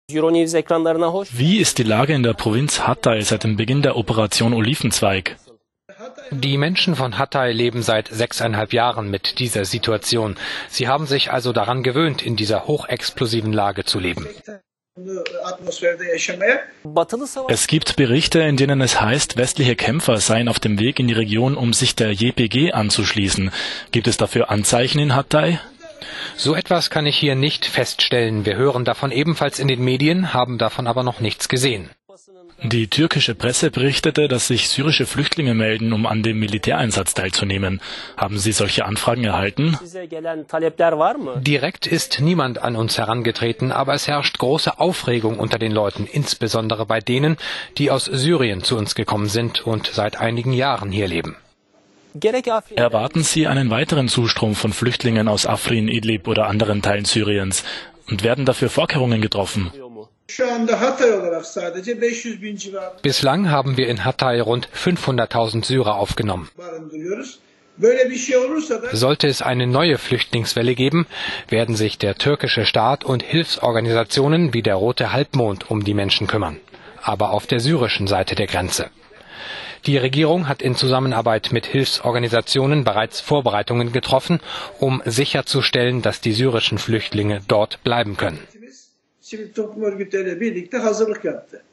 Wie ist die Lage in der Provinz Hatay seit dem Beginn der Operation Olivenzweig? Die Menschen von Hatay leben seit 6,5 Jahren mit dieser Situation. Sie haben sich also daran gewöhnt, in dieser hochexplosiven Lage zu leben. Es gibt Berichte, in denen es heißt, westliche Kämpfer seien auf dem Weg in die Region, um sich der YPG anzuschließen. Gibt es dafür Anzeichen in Hatay? So etwas kann ich hier nicht feststellen. Wir hören davon ebenfalls in den Medien, haben davon aber noch nichts gesehen. Die türkische Presse berichtete, dass sich syrische Flüchtlinge melden, um an dem Militäreinsatz teilzunehmen. Haben Sie solche Anfragen erhalten? Direkt ist niemand an uns herangetreten, aber es herrscht große Aufregung unter den Leuten, insbesondere bei denen, die aus Syrien zu uns gekommen sind und seit einigen Jahren hier leben. Erwarten Sie einen weiteren Zustrom von Flüchtlingen aus Afrin, Idlib oder anderen Teilen Syriens? Und werden dafür Vorkehrungen getroffen? Bislang haben wir in Hatay rund 500.000 Syrer aufgenommen. Sollte es eine neue Flüchtlingswelle geben, werden sich der türkische Staat und Hilfsorganisationen wie der Rote Halbmond um die Menschen kümmern, aber auf der syrischen Seite der Grenze. Die Regierung hat in Zusammenarbeit mit Hilfsorganisationen bereits Vorbereitungen getroffen, um sicherzustellen, dass die syrischen Flüchtlinge dort bleiben können. Sivil toplum örgütleriyle birlikte hazırlık yaptı.